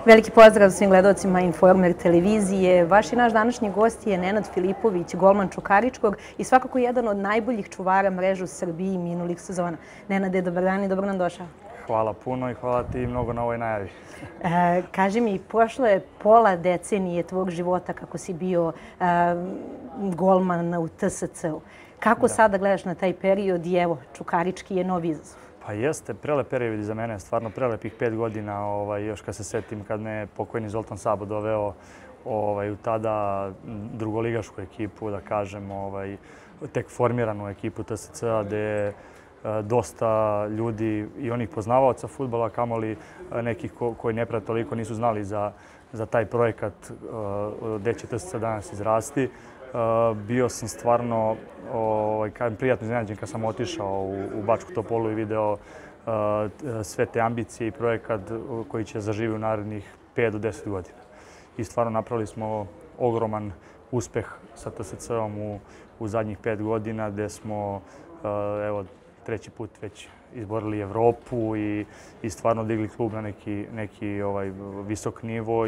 Veliki pozdrav svim gledalcima Informer televizije. Vaš i naš današnji gost je Nenad Filipović, golman Čukaričkog i svakako jedan od najboljih čuvara mreže u Srbiji minulih sezona. Nenade, dobar dan i dobro nam došao. Hvala puno i hvala ti mnogo na ovoj najavi. Kaži mi, prošlo je pola decenije tvog života kako si bio golman u TSC-u. Kako sada gledaš na taj period i evo, Čukarički je novi izazov? Pa jeste, prelep period za mene, stvarno prelepih 5 godina, još kad se setim kad me pokojni Zoltan Sabo doveo u tada drugoligašku ekipu, da kažem, tek formiranu ekipu TSC-a, gde je dosta ljudi i onih poznavaoca fudbala, kamoli nekih koji ne prate toliko nisu znali za taj projekat gde će TSC danas izrasti. Bio sam stvarno prijatno iznenađen kad sam otišao u Bačku Topolu i video sve te ambicije i projekat koji će zaživjeti u narednih 5 do 10 godina. I stvarno napravili smo ogroman uspeh sa TSC-om u zadnjih 5 godina gde smo treći put već izborili Evropu i stvarno digli klub na neki visok nivo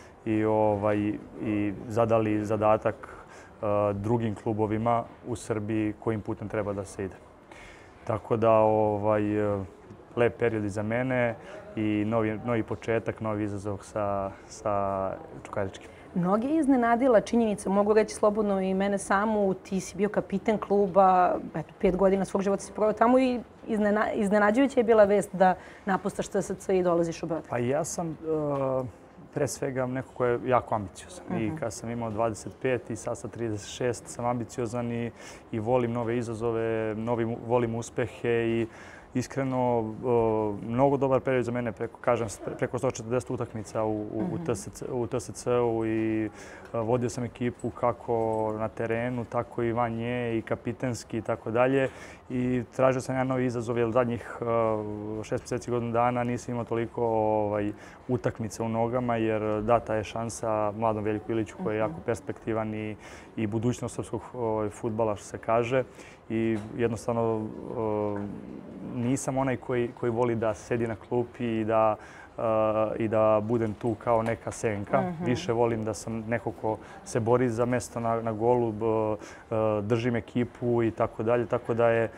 i zadali zadatak drugim klubovima u Srbiji kojim putem treba da se ide. Tako da lep period iza mene i novi početak, novi izazov sa Čukaričkim. Mnogi je iznenadila činjenica, mogu reći slobodno i mene samu, ti si bio kapiten kluba, 5 godina svog života si proveo tamo i iznenađujuća je bila vest da napustaš TSC i dolaziš u Beograd. Pa ja sam pre svega neko ko je jako ambiciozan. I kad sam imao 25 i sad sa 36 sam ambiciozan i volim nove izazove, volim uspehe i iskreno mnogo dobar period za mene, preko 140 utakmica u TSC-u i vodio sam ekipu kako na terenu, tako i van nje i kapitenski i tako dalje. I tražio sam jedan novi izazov jer zadnjih 6 mjeseci, godinu dana nisam imao toliko utakmica u nogama jer data je šansa mladom Veljku Iliću koji je jako perspektivan i budućnost srpskog fudbala, što se kaže. I jednostavno nisam onaj koji voli da sedi na klupi i da budem tu kao neka senka. Više volim da sam neko ko se bori za mesto na golu, držim ekipu i tako dalje. Tako da je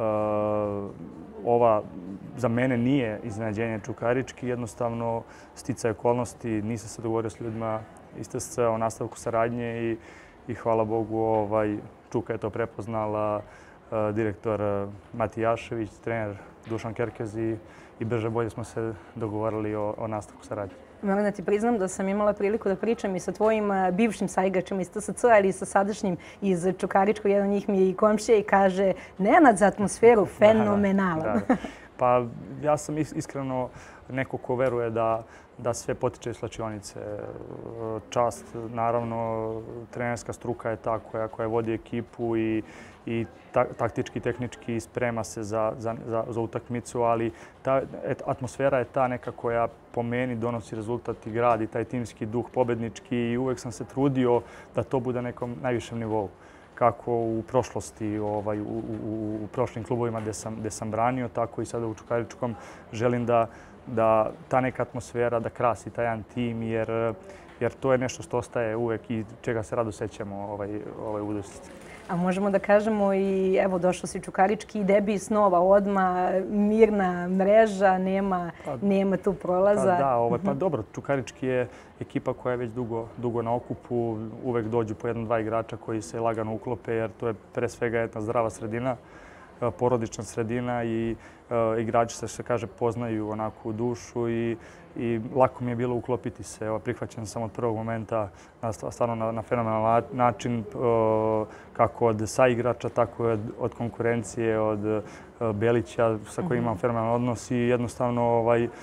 ova za mene nije iznenađenje Čukarički, jednostavno sticaj okolnosti, nisam se dogovorio s ljudima iz TSC-a o nastavku saradnje i hvala Bogu Čuka je to prepoznala, direktor Matijašević, trener Dušan Kerkez i brže bolje smo se dogovorili o nastavku saradnje. Moram da ti priznam da sam imala priliku da pričam i sa tvojim bivšim saigračima iz TSC-a, ali i sa sadašnjim iz Čukaričkog. Jedan od njih mi je i komšija i kaže Nenad za atmosferu fenomenalan. Pa ja sam iskreno neko ko veruje da sve potiče iz slačionice. Čast, naravno, trenerska struka je ta koja vodi ekipu i taktički, tehnički sprema se za utakmicu, ali ta atmosfera je ta neka koja po meni donosi rezultat i gradi taj timski duh pobednički i uvek sam se trudio da to bude na nekom najvišem nivou. Kako u prošlosti, u prošlim klubovima gde sam branio, tako i sada u Čukaričkom želim da ta neka atmosfera da krasi taj jedan tim, jer to je nešto što ostaje uvek i čega se rado sećamo u budućnosti. A možemo da kažemo i evo došao si Čukarički i debi snova odmah, mirna mreža, nema tu prolaza. Pa dobro, Čukarički je ekipa koja je već dugo na okupu, uvek dođu po 1-2 igrača koji se lagano uklope jer to je pre svega jedna zdrava sredina, porodična sredina i igrači se kaže poznaju onako u dušu i lako mi je bilo uklopiti se. Prihvaćen sam od prvog momenta stvarno na fenomenalan način kako od saigrača, tako i od konkurencije, od Belića sa kojim imam fenomenalan odnos i jednostavno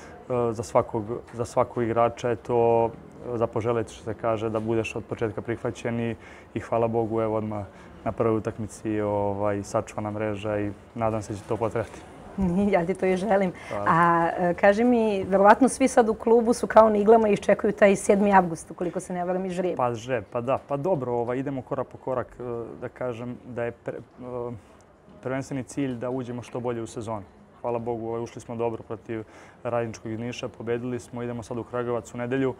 za svakog igrača je to za poželiti, što se kaže, da budeš od početka prihvaćen i hvala Bogu evo odmah na prvoj utakmici sačuvana mreža i nadam se da će to potrajati. Ja ti to i želim. A kaži mi, verovatno svi sad u klubu su kao na iglama i iščekuju taj 7. avgust, ukoliko se ne varam, i žreb. Pa žreb, pa da. Pa dobro, idemo korak po korak. Da kažem da je prvenstveni cilj da uđemo što bolje u sezonu. hvala Bogu, ušli smo dobro protiv Radničkog iz Niša, pobedili smo, idemo sad u Kragujevac u nedelju.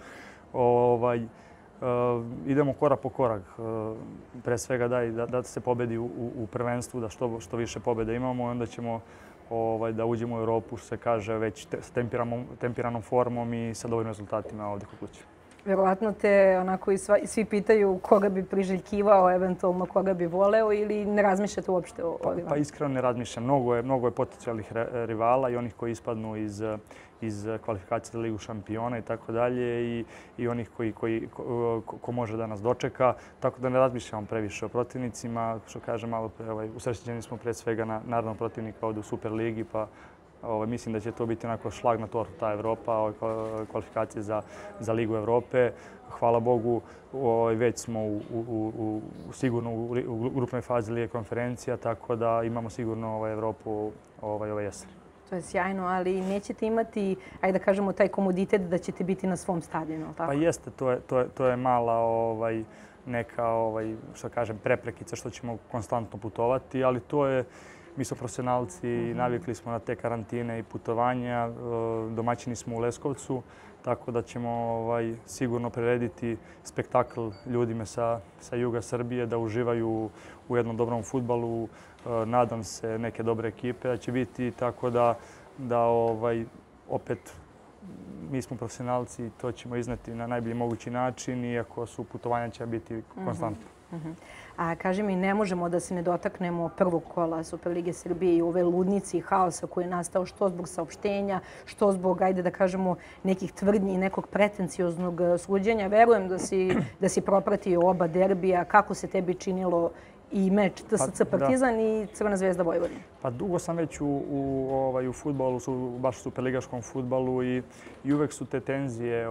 Idemo korak po korak. Pre svega da se pobedi u prvenstvu, da što više pobjede imamo i onda ćemo da uđemo u Europu, što se kaže, već s tempiranom formom i sa dobrim rezultatima ovdje kod kuće. Verovatno te onako i svi pitaju koga bi priželjkivao, eventualno koga bi voleo ili ne razmišljate uopšte o ovima? Pa iskreno ne razmišljam. Mnogo je potencijalnih rivala i onih koji ispadnu iz kvalifikacije za Ligu šampiona i tako dalje i onih ko može da nas dočeka. Tako da ne razmišljamo previše o protivnicima. Što kažem malo pre, usrećeni smo pre svega na naravno protivnika ovdje u Superligi, pa mislim da će to biti onako šlag na tortu ta Evropa, kvalifikacije za Ligu Evrope. Hvala Bogu, već smo sigurno u grupnoj fazi Lige konferencija, tako da imamo sigurno Evropu ove jeseni. To je sjajno, ali nećete imati, ajde da kažemo, taj komoditet da ćete biti na svom stadionu, tako? Pa jeste, to je mala neka, što kažem, preprekica što ćemo konstantno putovati, ali to je... Mi smo profesionalci, navikli smo na te karantine i putovanja. Domaćini smo u Leskovcu, tako da ćemo sigurno prirediti spektakl ljudima sa juga Srbije da uživaju u jednom dobrom fudbalu. Nadam se neke dobre ekipe da će biti, tako da opet mi smo profesionalci i to ćemo izneti na najbolji mogući način, iako su putovanja će biti konstantno. A kaži mi, ne možemo da se ne dotaknemo prvog kola Superlige Srbije i ove ludnici i haosa koji je nastao što zbog saopštenja, što zbog, ajde da kažemo, nekih tvrdnji i nekog pretencioznog suđenja. Verujem da si propratio oba derbija. Kako se tebi činilo i meč TSC Partizan i Crvena zvezda Vojvodina? Pa dugo sam već u fudbalu, baš u superligaškom fudbalu i uvek su te tenzije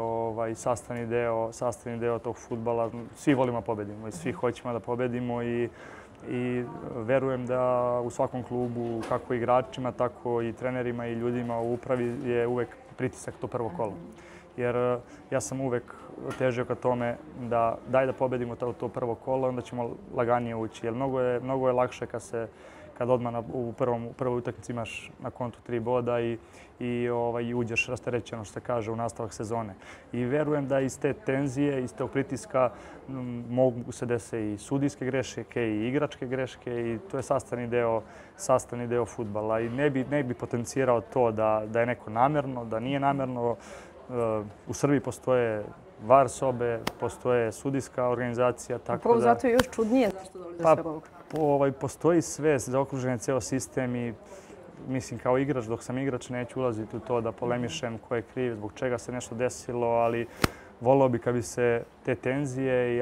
sastavni deo tog fudbala. Svi volimo da pobedimo i svi hoćemo da pobedimo i verujem da u svakom klubu, kako igračima, tako i trenerima i ljudima u upravi je uvek pritisak to prvo kolo. Jer ja sam uvek težio ka tome da daj da pobedimo to prvo kolo, onda ćemo laganije ući. Jer mnogo je lakše kad odmah u prvoj utakmici imaš na kontu 3 boda i uđeš rasterećeno, što se kaže, u nastavak sezone. I verujem da iz te tenzije, iz tog pritiska mogu se desiti i sudijske greške i igračke greške i to je sastavni deo fudbala. I ne bi potencirao to da je neko namerno, da nije namerno. U Srbiji postoje VAR sobe, postoje sudijska organizacija. Upravo zato je još čudnije zašto dolazi do svega ovoga. Postoji sve zaokružen ceo sistem i mislim kao igrač, dok sam igrač neću ulaziti u to da polemišem ko je kriv, zbog čega se nešto desilo, ali volio bi kad bi se te tenzije i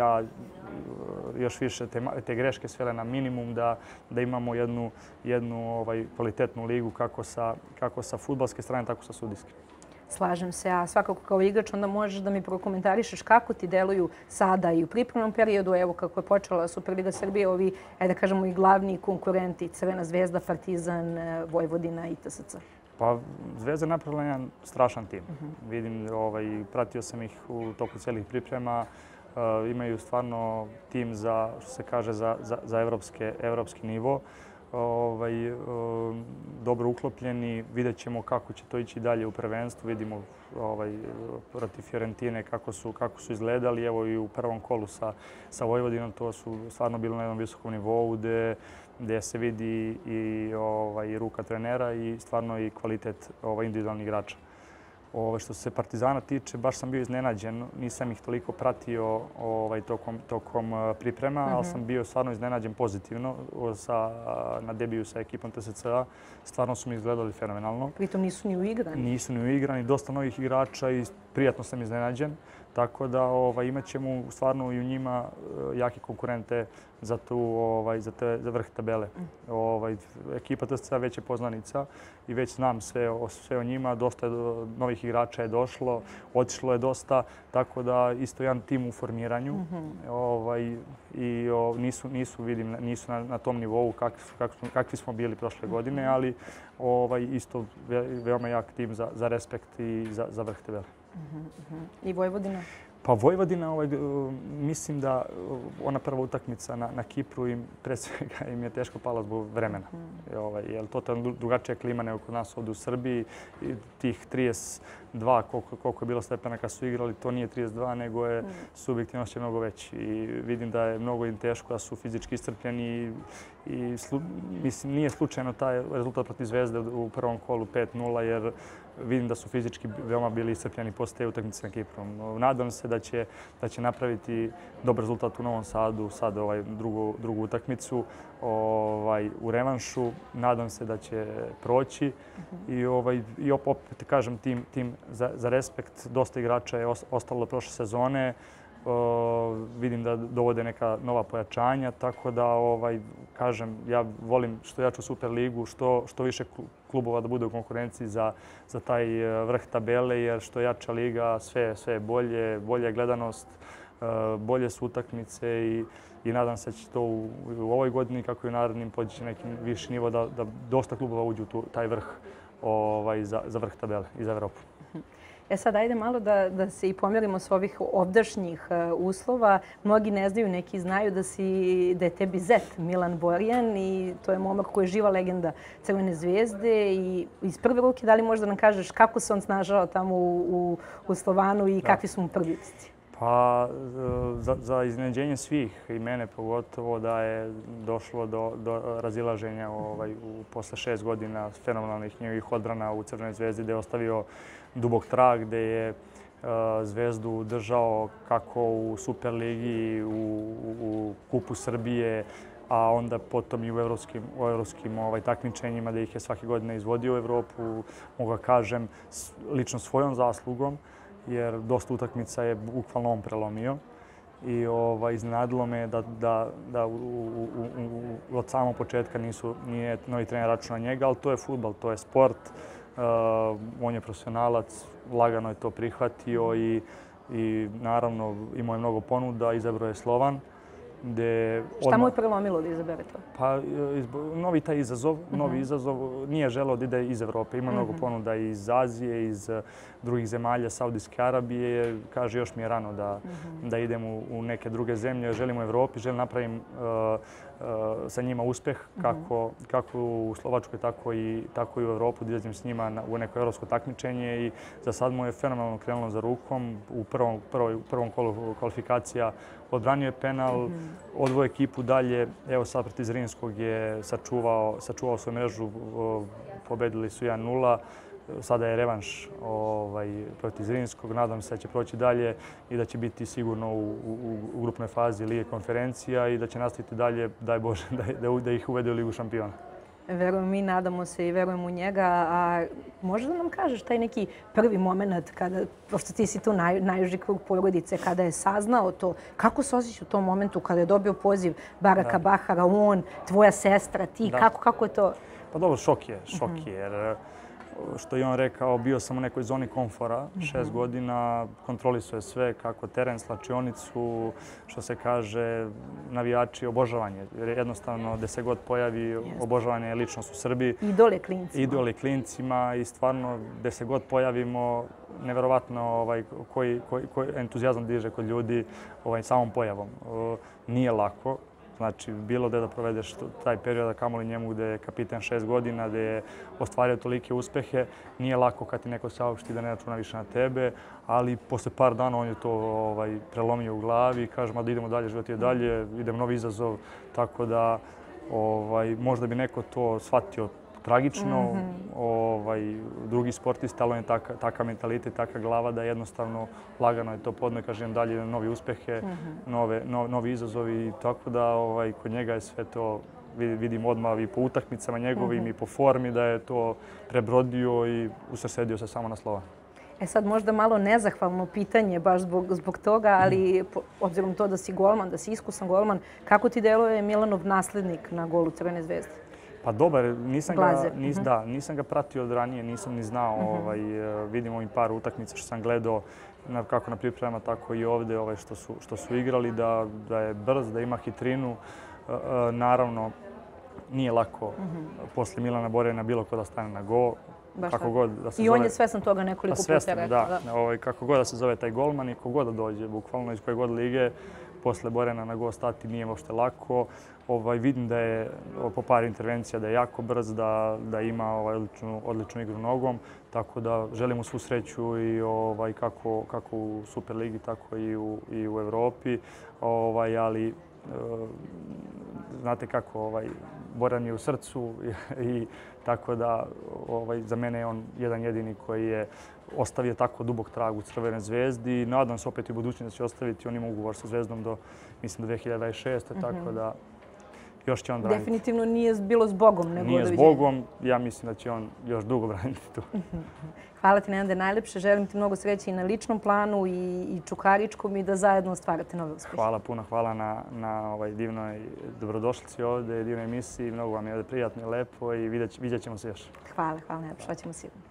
još više te greške svele na minimum, da imamo jednu kvalitetnu ligu kako sa fudbalske strane, tako sa sudijske. Slažem se, a svakako kao igrač onda možeš da mi prokomentarišeš kako ti deluju sada i u pripremnom periodu, evo kako je počela Superliga Srbije, ovi, ajde da kažemo, i glavni konkurenti, Crvena zvezda, Partizan, Vojvodina i TSC. Pa Zvezda je napravila jedan strašan tim. Vidim, pratio sam ih u toku cijelih priprema. Imaju stvarno tim za, što se kaže, za evropski nivo. Dobro uklopljeni. Vidjet ćemo kako će to ići dalje u prvenstvu. Vidimo protiv Fiorentine kako su izgledali. Evo i u prvom kolu sa Vojvodinom to su stvarno bilo na jednom visokom nivou gdje se vidi i ruka trenera i stvarno i kvalitet individualnih igrača. Što se Partizana tiče, baš sam bio iznenađen. Nisam ih toliko pratio tokom priprema, ali sam bio stvarno iznenađen pozitivno na debiju sa ekipom TSC-a. Stvarno su mi izgledali fenomenalno. Pritom nisu ni uigrani. Nisu ni uigrani, dosta novih igrača i prijatno sam iznenađen. Tako da imat ćemo stvarno i u njima jake konkurente za vrh tabele. Ekipa TSC-a već je poznanica i već znam sve o njima. Dosta novih igrača je došlo, otišlo je dosta, tako da isto jedan tim u formiranju. I nisu na tom nivou kakvi smo bili prošle godine, ali isto veoma jak tim za respekt i za vrh tabele. I Vojvodina? Pa Vojvodina, mislim da ona prva utakmica na Kipru im pre svega im je teško pala zbog vremena. Jer to je drugačija klima nego kod nas ovdje u Srbiji. Tih 32, koliko je bilo stepena kad su igrali, to nije 32, nego je subjektivno osjećaj mnogo veći. I vidim da je mnogo im teško, da su fizički iscrpljeni i mislim, nije slučajno taj rezultat protiv Zvezde u prvom kolu 5-0, jer vidim da su fizički veoma bili iscrpljeni posle te utakmice na Kipru. Nadam se da će napraviti dobar rezultat u Novom Sadu, sad drugu utakmicu u revanšu. Nadam se da će proći i opet kažem tim za respekt. Dosta igrača je ostalo prošle sezone. Vidim da dovode neka nova pojačanja, tako da kažem, ja volim što jaču Superligu, što više klubova da bude u konkurenciji za taj vrh tabele, jer što jača liga, sve je bolje, bolja je gledanost, bolje su utakmice i nadam se da će to u ovoj godini, kako i u narednim, podići neki viši nivo, da dosta klubova uđu u taj vrh za vrh tabele i za Evropu. Sad, ajde malo da se i pomjerimo s ovih ovdašnjih uslova. Mnogi ne znaju, neki znaju da je tebi zet Milan Borjan i to je momak koji je živa legenda Crvene zvezde. I iz prve ruke, da li možda nam kažeš kako se on snažao tamo u Slovanu i kakvi su mu prvi utisci? Pa za iznenađenje svih i mene pogotovo da je došlo do razilaženja posle 6 godina fenomenalnih njegovih odbrana u Crvenoj zvezdi, gde je ostavio dubok trag, gde je Zvezdu držao kako u Superligi, u Kupu Srbije, a onda potom i u evropskim takmičenjima, gde ih je svake godine izvodio u Evropu, mogu da kažem, lično svojom zaslugom, jer dosta utakmica je bukvalno on prelomio. I iznenadilo me da od samog početka nije novi trener računao njega, ali to je fudbal, to je sport. On je profesionalac, lagano je to prihvatio i naravno imao je mnogo ponuda, izabrao je Slovan. Šta mu je prelomilo da izabere to? Pa novi taj izazov, nije želeo da ide iz Evrope. Ima mnogo ponuda iz Azije, iz drugih zemalja, Saudijske Arabije. Kaže, još mi je rano da idem u neke druge zemlje. Želim u Evropi, želim napravim sa njima uspeh, kako u Slovačkoj, tako i u Evropu, da izlazim s njima u neko evropsko takmičenje i za sad mu je fenomenalno krenulo za rukom. U prvom kolu kvalifikacija odbranio je penal, odvojio ekipu dalje. Evo sad protiv Zrinskog je sačuvao svoju mrežu, pobedili su 1-0. Sada je revanš protiv Zrinskog. Nadam se da će proći dalje i da će biti sigurno u grupnoj fazi Lige konferencija i da će nastaviti dalje, daj Bože, da ih uvede u Ligu šampiona. Verujem mi, nadamo se i verujemo u njega. A možda da nam kažeš taj neki prvi moment kada, pošto ti si tu najuži krug porodice, kada je saznao to, kako se osjeća u tom momentu kada je dobio poziv Baraka Bahara, on, tvoja sestra, ti, kako je to? Pa dobro, šok je, jer što je on rekao, bio sam u nekoj zoni komfora, 6 godina, kontrolisao je sve, kako teren, slačionicu, što se kaže, navijači, obožavanje. Jer jednostavno, gde se god pojavi, obožavanje je ličnost u Srbiji. Idole klincima. Idole klincima i stvarno, gde se god pojavimo, neverovatno koji entuzijazam diže kod ljudi samom pojavom. Nije lako. Znači, bilo da provedeš taj period, a kamoli njemu gde je kapiten 6 godina, gde je ostvario tolike uspehe. Nije lako kad ti neko saopšti da ne računa više na tebe, ali posle par dana on je to prelomio u glavi. Kažemo da idemo dalje, život je dalje, idem novi izazov, tako da možda bi neko to shvatio tragično. Drugi sportisti, ali on je takav mentalitet, takav glava da jednostavno lagano je to podno, kažem dalje, novi uspehe, novi izazovi. Tako da kod njega je sve to, vidim odmah i po utakmicama njegovim i po formi da je to prebrodio i usredsredio se samo na Slovan. Sad možda malo nezahvalno pitanje baš zbog toga, ali obzirom to da si golman, da si iskusan golman, kako ti deluje Milanov naslednik na golu Crvene zvezde? Pa dobar, nisam ga pratio od ranije, nisam ni znao. Vidim ovim par utakmica što sam gledao kako na pripremama, tako i ovde što su igrali, da je brz, da ima hitrinu. Naravno, nije lako posle Milana Borjana bilo ko da stane na go. tako. god da se zove. I on je svestan toga nekoliko puta rekao. Da. Kako god da se zove taj golman i kogod da dođe, bukvalno iz koje god lige, posle Borjana na go stati nije uopšte lako. Vidim da je po par intervencija da je jako brz, da ima odličnu igru nogom. Tako da želim mu svu sreću i kako u Superligi, tako i u Evropi. Ali znate kako, Borjan je u srcu i tako da za mene je on jedan jedini koji je ostavio tako dubok trag u Crvenoj Zvezdi. Nadam se opet i u budućnosti da će ostaviti. On ima ugovor sa Zvezdom do 2026. Tako da još će on braniti. Definitivno nije bilo zbogom, nego nije zbogom. Ja mislim da će on još dugo braniti tu. Hvala ti, Nenade, najlepše. Želim ti mnogo sreće i na ličnom planu i čukaričkom i da zajedno stvarate nove uspehe. Hvala puno. Hvala na divnoj dobrodošlici ovdje, divnoj emisiji. Mnogo vam je prijatno i lepo i vidjet ćemo se još. Hvala najlepše. Hoćemo sigurno.